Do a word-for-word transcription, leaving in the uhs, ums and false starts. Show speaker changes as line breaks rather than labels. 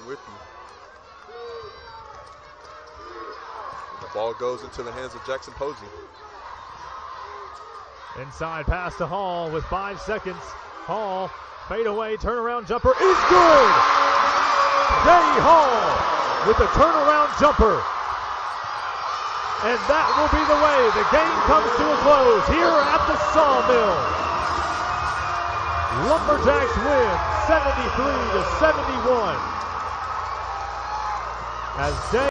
with you. And the ball goes into the hands of Jackson Posey.
Inside pass to Hall with five seconds. Hall, fade away, turnaround jumper is good! Jay Hall with a turnaround jumper. And that will be the way the game comes to a close here at the Sawmill. Lumberjacks win seventy-three to seventy-one. As Jay